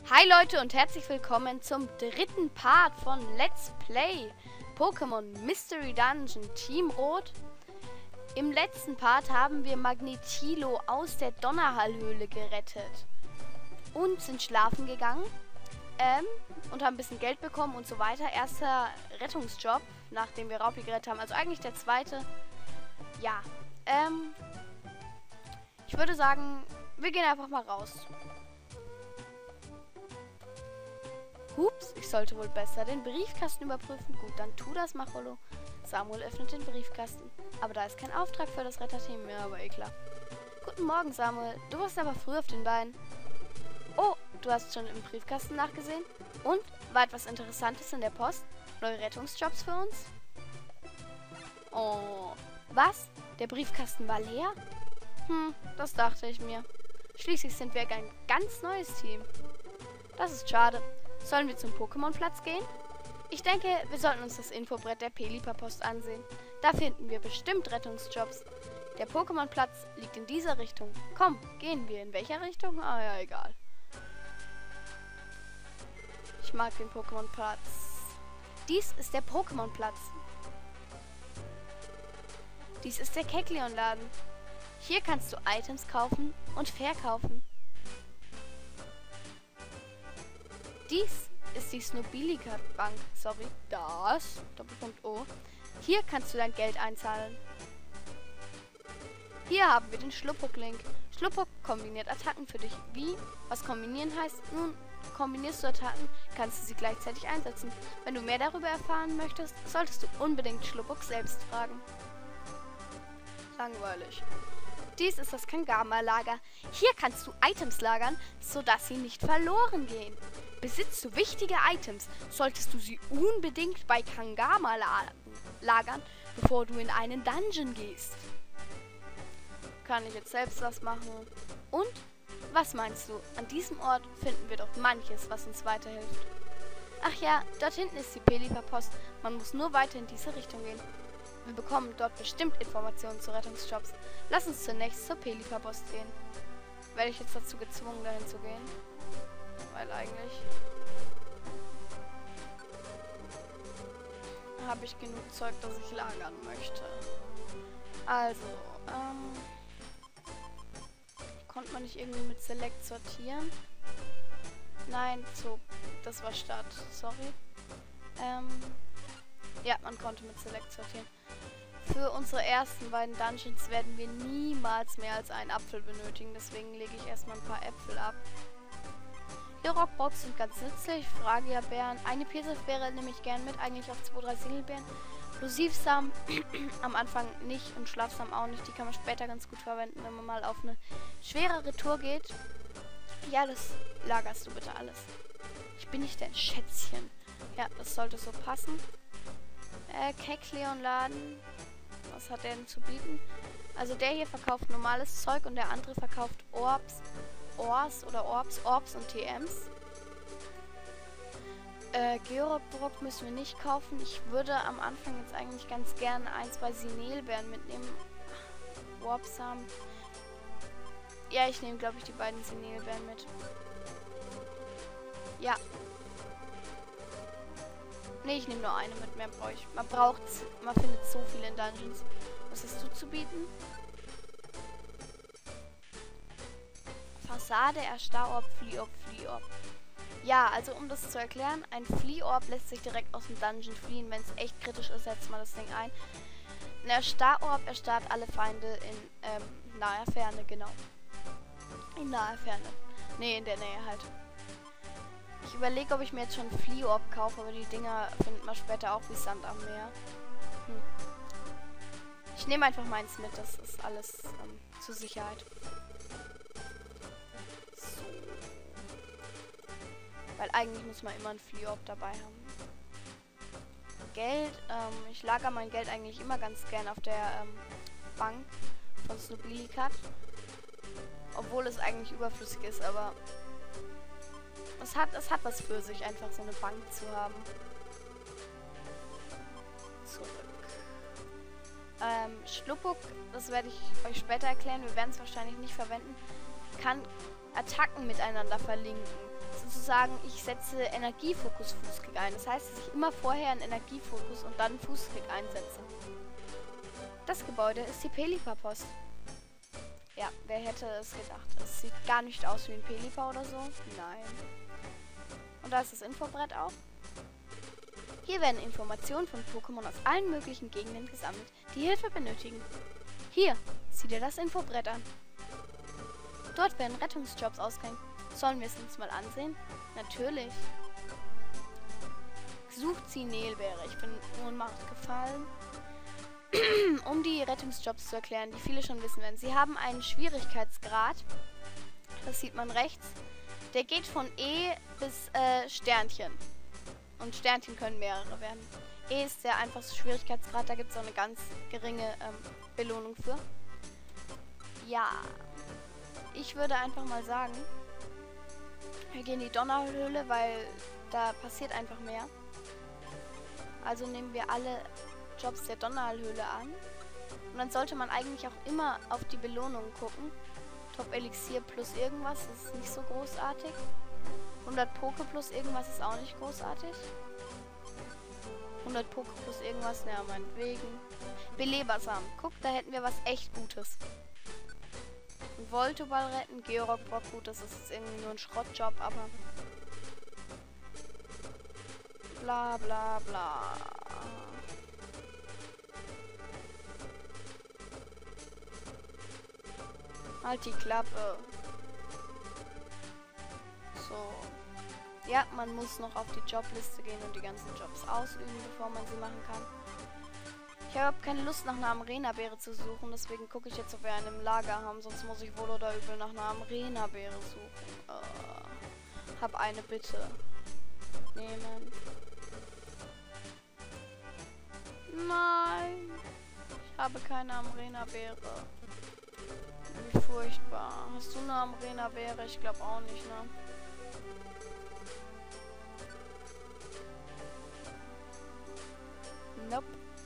Hi Leute und herzlich willkommen zum dritten Part von Let's Play Pokémon Mystery Dungeon Team Rot. Im letzten Part haben wir Magnetilo aus der Donnerhallhöhle gerettet und sind schlafen gegangen und haben ein bisschen Geld bekommen und so weiter. Erster Rettungsjob, nachdem wir Raupi gerettet haben, also eigentlich der zweite. Ja, ich würde sagen, wir gehen einfach mal raus. Ups, ich sollte wohl besser den Briefkasten überprüfen. Gut, dann tu das, Macholo. Samuel öffnet den Briefkasten. Aber da ist kein Auftrag für das Retterteam mehr, aber klar. Guten Morgen, Samuel. Du warst aber früh auf den Beinen. Oh, du hast schon im Briefkasten nachgesehen? Und? War etwas Interessantes in der Post? Neue Rettungsjobs für uns? Oh, was? Der Briefkasten war leer? Das dachte ich mir. Schließlich sind wir ein ganz neues Team. Das ist schade. Sollen wir zum Pokémon-Platz gehen? Ich denke, wir sollten uns das Infobrett der Pelipper-Post ansehen. Da finden wir bestimmt Rettungsjobs. Der Pokémon-Platz liegt in dieser Richtung. Komm, gehen wir. In welcher Richtung? Ah ja, egal. Ich mag den Pokémon-Platz. Dies ist der Pokémon-Platz. Dies ist der Kecleon-Laden. Hier kannst du Items kaufen und verkaufen. Dies ist die Snobilica-Bank. Sorry, das. Doppelpunkt O. Hier kannst du dein Geld einzahlen. Hier haben wir den Schluppuck-Link. Schluppuck kombiniert Attacken für dich. Wie? Was kombinieren heißt? Nun, kombinierst du Attacken, kannst du sie gleichzeitig einsetzen. Wenn du mehr darüber erfahren möchtest, solltest du unbedingt Schluppuck selbst fragen. Langweilig. Dies ist das Kangama-Lager. Hier kannst du Items lagern, sodass sie nicht verloren gehen. Besitzt du wichtige Items, solltest du sie unbedingt bei Kangama lagern, bevor du in einen Dungeon gehst. Kann ich jetzt selbst was machen? Und? Was meinst du? An diesem Ort finden wir doch manches, was uns weiterhilft. Ach ja, dort hinten ist die Pelipper-Post. Man muss nur weiter in diese Richtung gehen. Wir bekommen dort bestimmt Informationen zu Rettungsjobs. Lass uns zunächst zur Pelipper-Post gehen. Werde ich jetzt dazu gezwungen, dahin zu gehen? Weil eigentlich habe ich genug Zeug, das ich lagern möchte. Also, konnte man nicht irgendwie mit Select sortieren? Nein, das war Start, sorry. Ja, man konnte mit Select sortieren. Für unsere ersten beiden Dungeons werden wir niemals mehr als einen Apfel benötigen, deswegen lege ich erstmal ein paar Äpfel ab. Die Rockbox sind ganz nützlich. Fragia-Bären. Eine Pirsif-Beere nehme ich gern mit. Eigentlich auch 2, 3 Singelbeeren. Plosivsamen am Anfang nicht und Schlafsamen auch nicht. Die kann man später ganz gut verwenden, wenn man mal auf eine schwerere Tour geht. Ja, das lagerst du bitte alles. Ich bin nicht dein Schätzchen. Ja, das sollte so passen. Kecleon-Laden. Was hat der denn zu bieten? Also der hier verkauft normales Zeug und der andere verkauft Orbs und TMs. Georgbrock müssen wir nicht kaufen. Ich würde am Anfang jetzt eigentlich ganz gern 1, 2 Sinelbeeren mitnehmen. Orbsamen. Ja, ich nehme, glaube ich, die beiden Sinelbeeren mit. Ja. Ne, ich nehme nur eine mit. Mehr brauche ich. Man findet so viele in Dungeons. Was hast du zu bieten? Fassade, Erstarorb, Fliehorb. Ja, also um das zu erklären, ein Fliehorb lässt sich direkt aus dem Dungeon fliehen. Wenn es echt kritisch ist, setzt man das Ding ein. Ein Erstarorb erstarrt alle Feinde in naher Ferne, genau. In naher Ferne. Ne, in der Nähe halt. Ich überlege, ob ich mir jetzt schon einen Fliehorb kaufe, aber die Dinger findet man später auch wie Sand am Meer. Ich nehme einfach meins mit, das ist alles zur Sicherheit. Weil eigentlich muss man immer einen Fliehorb dabei haben. Geld, ich lager mein Geld eigentlich immer ganz gern auf der Bank von Snobilica. Obwohl es eigentlich überflüssig ist, aber es hat was für sich, einfach so eine Bank zu haben. Zurück. Schluppuck, das werde ich euch später erklären. Wir werden es wahrscheinlich nicht verwenden. Kann Attacken miteinander verlinken. sozusagen, ich setze Energiefokus Fußkick ein. Das heißt, dass ich immer vorher einen Energiefokus und dann Fußkick einsetze. Das Gebäude ist die Pelipper-Post. Ja, wer hätte es gedacht? Es sieht gar nicht aus wie ein Pelipper oder so. Nein. Und da ist das Infobrett auch. Hier werden Informationen von Pokémon aus allen möglichen Gegenden gesammelt, die Hilfe benötigen. Hier, sieh dir das Infobrett an. Dort werden Rettungsjobs ausgehängt. Sollen wir es uns mal ansehen? Natürlich. Sucht Sinelbeere. Ich bin in Ohnmacht gefallen. Um die Rettungsjobs zu erklären, die viele schon wissen werden. Sie haben einen Schwierigkeitsgrad. Das sieht man rechts. Der geht von E bis Sternchen. Und Sternchen können mehrere werden. E ist der einfachste Schwierigkeitsgrad. Da gibt es auch eine ganz geringe Belohnung für. Ja. Ich würde einfach mal sagen, wir gehen in die Donnerhöhle, weil da passiert einfach mehr. Also nehmen wir alle Jobs der Donnerhöhle an. Und dann sollte man eigentlich auch immer auf die Belohnung gucken. Top Elixier plus irgendwas, das ist nicht so großartig. 100 Poke plus irgendwas ist auch nicht großartig. 100 Poke plus irgendwas, naja, meinetwegen. Belebersamen. Guck, da hätten wir was echt Gutes. Und Voltoball retten, Georock Brock, gut, das ist jetzt irgendwie nur ein Schrottjob, aber... Bla bla bla. Halt die Klappe. So. Ja, man muss noch auf die Jobliste gehen und die ganzen Jobs ausüben, bevor man sie machen kann. Ich habe keine Lust, nach einer Amrena-Beere zu suchen, deswegen gucke ich jetzt, ob wir eine im Lager haben, sonst muss ich wohl oder übel nach einer Amrena-Beere suchen. Hab eine bitte. Nehmen. Nein. Ich habe keine Amrena-Beere. Wie furchtbar. Hast du eine Amrena-Beere? Ich glaube auch nicht, ne? Nope.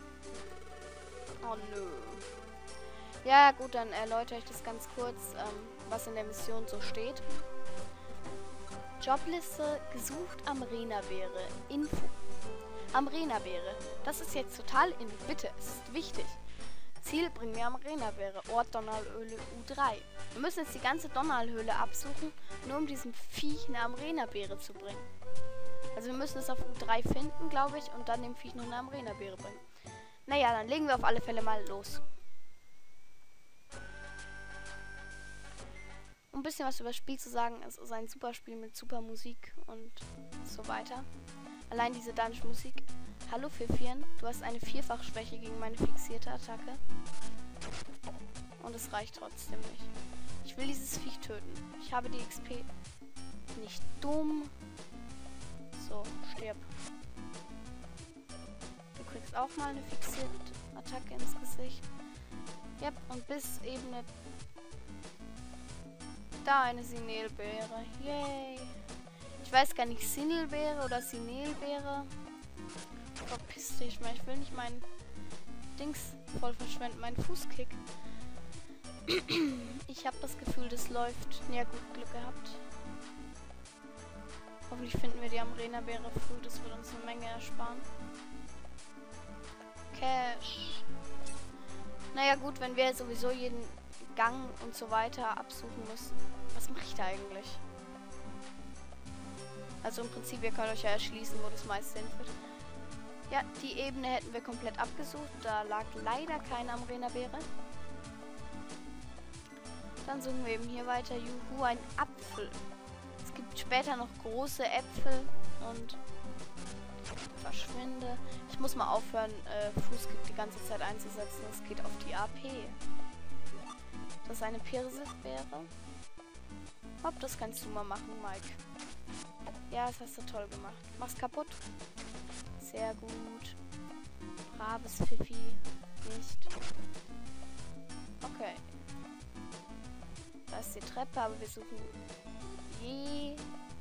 Oh nö. Ja, gut, dann erläutere ich das ganz kurz, was in der Mission so steht. Jobliste, gesucht Amrena-Beere. Info. Amrena-Beere. Das ist jetzt total in. Bitte, es ist wichtig. Ziel, bring mir Amrena-Beere. Ort Donnerhöhle U3. Wir müssen jetzt die ganze Donnerhöhle absuchen, nur um diesem Viech eine Amrena-Beere zu bringen. Also wir müssen es auf U3 finden, glaube ich, und dann dem Viech noch eine Amrena-Beere bringen. Naja, dann legen wir auf alle Fälle mal los. Um ein bisschen was über das Spiel zu sagen, es ist ein super Spiel mit super Musik und so weiter. Allein diese Dungeon-Musik. Hallo Pfiffchen, du hast eine Vierfachschwäche gegen meine fixierte Attacke. Und es reicht trotzdem nicht. Ich will dieses Viech töten. Ich habe die XP. Nicht dumm. So, stirb. Du kriegst auch mal eine fixierte Attacke ins Gesicht. Ja, und bis Ebene... Da eine Sinelbeere. Yay. Ich weiß gar nicht, Sinelbeere oder Sinelbeere. Verpiss dich mal. Ich will nicht meinen Dings voll verschwenden. Meinen Fußkick. Ich habe das Gefühl, das läuft. Ja, gut, Glück gehabt. Hoffentlich finden wir die Amrena-Beere früh. Das wird uns eine Menge ersparen. Cash. Naja gut, wenn wir sowieso jeden Gang und so weiter absuchen müssen. Was mache ich da eigentlich? Also im Prinzip, ihr könnt euch ja erschließen, wo das meiste hinführt. Ja, die Ebene hätten wir komplett abgesucht. Da lag leider keine Amrena-Beere. Dann suchen wir eben hier weiter. Juhu, ein Apfel. Es gibt später noch große Äpfel und verschwinde. Ich muss mal aufhören, Fußkick die ganze Zeit einzusetzen. Es geht auf die AP. Das ist eine Pfirsichbeere. Hopp, das kannst du mal machen, Mike. Ja, das hast du toll gemacht. Mach's kaputt. Sehr gut. Braves Pfiffi. Nicht. Okay. Da ist die Treppe, aber wir suchen jede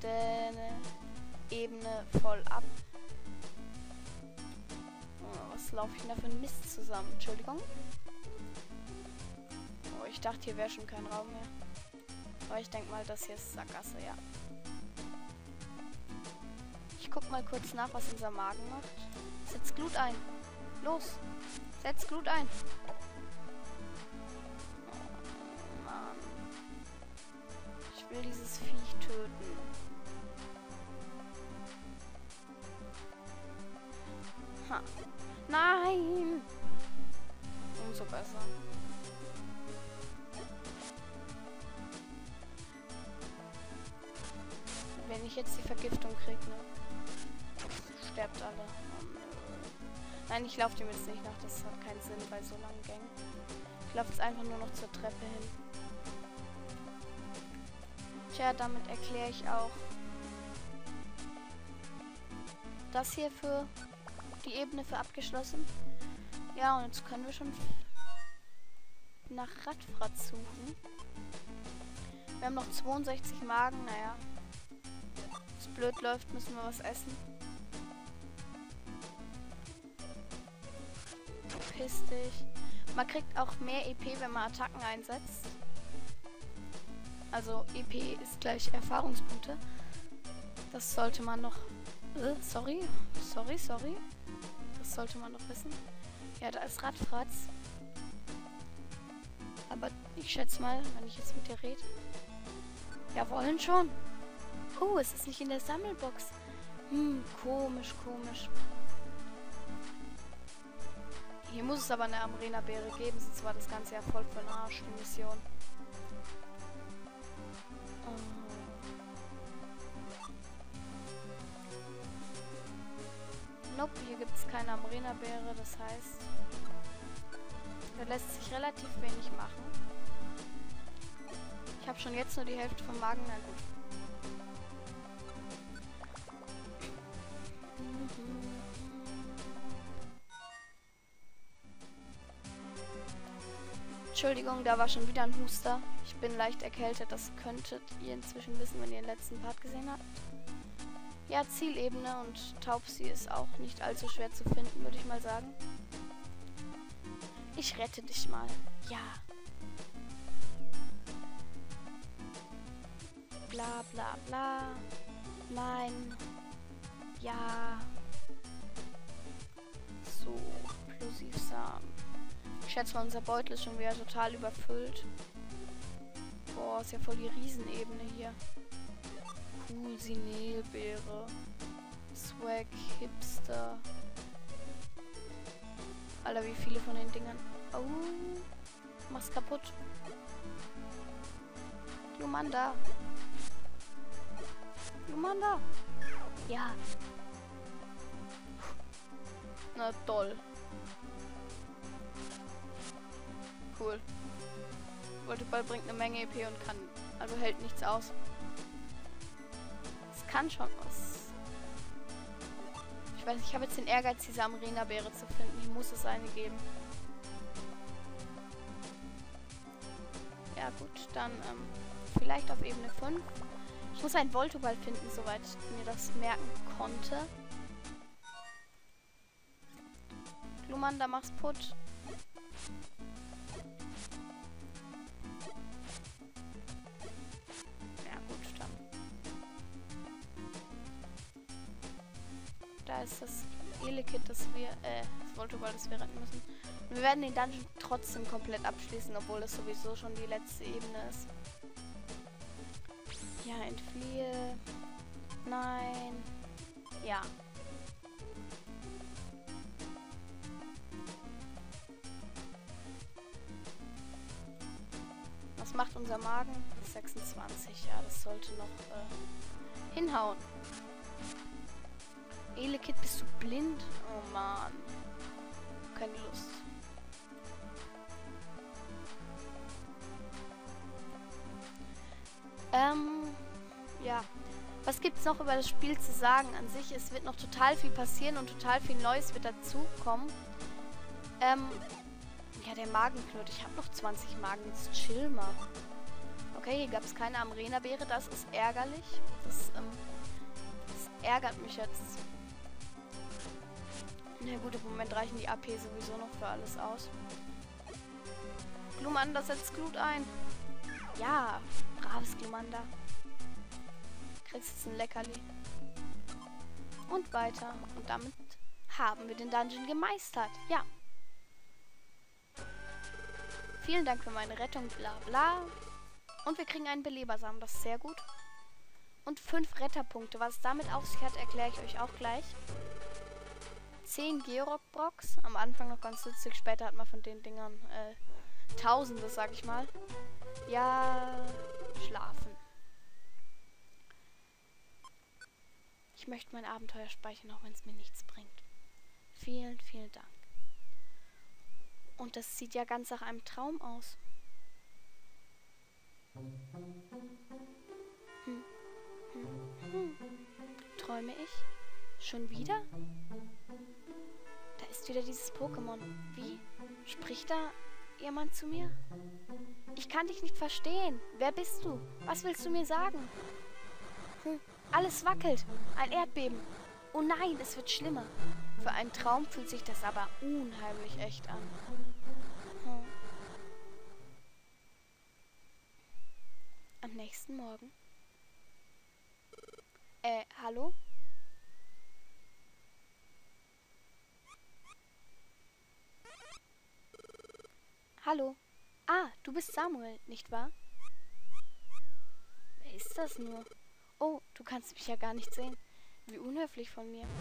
Ebene voll ab. Oh, was laufe ich denn da für ein Mist zusammen? Entschuldigung. Oh, ich dachte, hier wäre schon kein Raum mehr. Aber ich denke mal, das hier ist Sackgasse, ja. Ich guck mal kurz nach, was unser Magen macht. Setz Glut ein. Los. Setz Glut ein. Oh, Mann. Ich will dieses Viech töten. Ha. Nein! Umso besser. Wenn ich jetzt die Vergiftung kriege, ne? Sterbt alle. Oh, nö. Nein, ich laufe dem jetzt nicht nach. Das hat keinen Sinn bei so langen Gängen. Ich laufe jetzt einfach nur noch zur Treppe hin. Tja, damit erkläre ich auch das hier für die Ebene für abgeschlossen. Ja, und jetzt können wir schon nach Radfratz suchen. Wir haben noch 62 Magen, naja. Wenn es blöd läuft, müssen wir was essen. Piss dich. Man kriegt auch mehr EP, wenn man Attacken einsetzt. Also EP ist gleich Erfahrungspunkte. Das sollte man noch... sorry. Das sollte man noch wissen. Ja, da ist Radfratz. Aber ich schätze mal, wenn ich jetzt mit dir rede. Ja, wollen schon. Oh, es ist nicht in der Sammelbox. Komisch. Hier muss es aber eine Amrena-Beere geben, sonst war das Ganze ja voll für den Arsch, die Mission. Nope, hier gibt es keine Amrena-Beere, das heißt, da lässt sich relativ wenig machen. Ich habe schon jetzt nur die Hälfte vom Magen, na gut. Entschuldigung, da war schon wieder ein Huster. Ich bin leicht erkältet, das könntet ihr inzwischen wissen, wenn ihr den letzten Part gesehen habt. Ja, Zielebene und Taubsi ist auch nicht allzu schwer zu finden, würde ich mal sagen. Ich rette dich mal. Ja. Bla bla bla. Nein. Ja. So, Plosivsamen. Ich schätze mal, unser Beutel ist schon wieder total überfüllt. Boah, ist ja voll die Riesenebene hier. Cool, Sinelbeere. Swag, Hipster. Alter, wie viele von den Dingern. Oh. Mach's kaputt. Glumanda. Ja. Na toll. Cool. Volteball bringt eine Menge EP und kann, also hält nichts aus. Es kann schon was. Ich weiß nicht, ich habe jetzt den Ehrgeiz, diese Amrena-Beere zu finden. Hier muss es eine geben. Ja gut, dann vielleicht auf Ebene 5. Ich muss einen Voltoball finden, soweit ich mir das merken konnte. Glumanda, mach's putt. Ja gut, dann. Da ist das Elekit, das Voltoball, das wir retten müssen. Und wir werden den Dungeon trotzdem komplett abschließen, obwohl das sowieso schon die letzte Ebene ist. Ja, entfliehe. Nein. Ja. Was macht unser Magen? 26. Ja, das sollte noch hinhauen. Elekit, bist du blind? Oh Mann. Keine Lust. Ja. Was gibt's noch über das Spiel zu sagen? An sich, es wird noch total viel passieren und total viel Neues wird dazukommen. Ja, der Magen knurrt. Ich habe noch 20 Magen. Jetzt chill mal. Okay, hier gab es keine Amrena-Beere. Das ist ärgerlich. Das ärgert mich jetzt. Na gut, im Moment reichen die AP sowieso noch für alles aus. Glumanda setzt Glut ein. Ja, braves Glumanda. Kriegst jetzt ein Leckerli. Und weiter. Und damit haben wir den Dungeon gemeistert. Ja. Vielen Dank für meine Rettung, bla bla. Und wir kriegen einen Belebersamen, das ist sehr gut. Und 5 Retterpunkte. Was es damit auf sich hat, erkläre ich euch auch gleich. 10 Georg-Brocks. Am Anfang noch ganz nützlich. Später hat man von den Dingern Tausende, sag ich mal. Ja, schlafen. Ich möchte mein Abenteuer speichern, auch wenn es mir nichts bringt. Vielen, vielen Dank. Und das sieht ja ganz nach einem Traum aus. Träume ich? Schon wieder? Da ist wieder dieses Pokémon. Wie? Spricht da jemand zu mir? Ich kann dich nicht verstehen. Wer bist du? Was willst du mir sagen? Alles wackelt. Ein Erdbeben. Oh nein, es wird schlimmer. Für einen Traum fühlt sich das aber unheimlich echt an. Am nächsten Morgen. Hallo? Hallo? Ah, du bist Samuel, nicht wahr? Wer ist das nur? Oh, du kannst mich ja gar nicht sehen. Wie unhöflich von mir.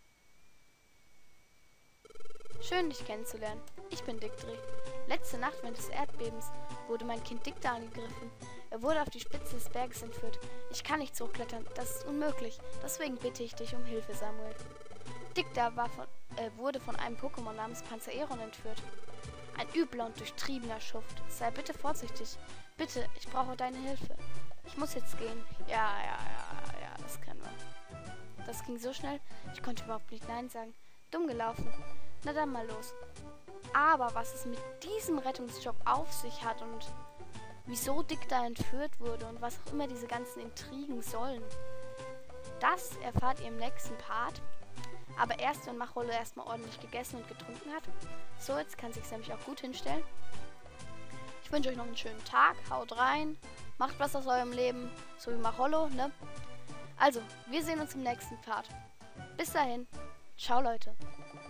Schön, dich kennenzulernen. Ich bin Diktri. Letzte Nacht während des Erdbebens wurde mein Kind Dikta angegriffen. Er wurde auf die Spitze des Berges entführt. Ich kann nicht hochklettern, das ist unmöglich. Deswegen bitte ich dich um Hilfe, Samuel. Dikta wurde von einem Pokémon namens Panzereron entführt. Ein übler und durchtriebener Schuft. Sei bitte vorsichtig. Bitte, ich brauche deine Hilfe. Ich muss jetzt gehen. Ja, das kennen wir. Das ging so schnell, ich konnte überhaupt nicht Nein sagen. Dumm gelaufen. Na dann mal los. Aber was es mit diesem Rettungsjob auf sich hat und wieso Dikta entführt wurde und was auch immer diese ganzen Intrigen sollen, das erfahrt ihr im nächsten Part. Aber erst, wenn Machrolo erstmal ordentlich gegessen und getrunken hat. So, jetzt kann sich nämlich auch gut hinstellen. Ich wünsche euch noch einen schönen Tag. Haut rein. Macht was aus eurem Leben. So wie Machrolo, ne? Also, wir sehen uns im nächsten Part. Bis dahin. Ciao, Leute.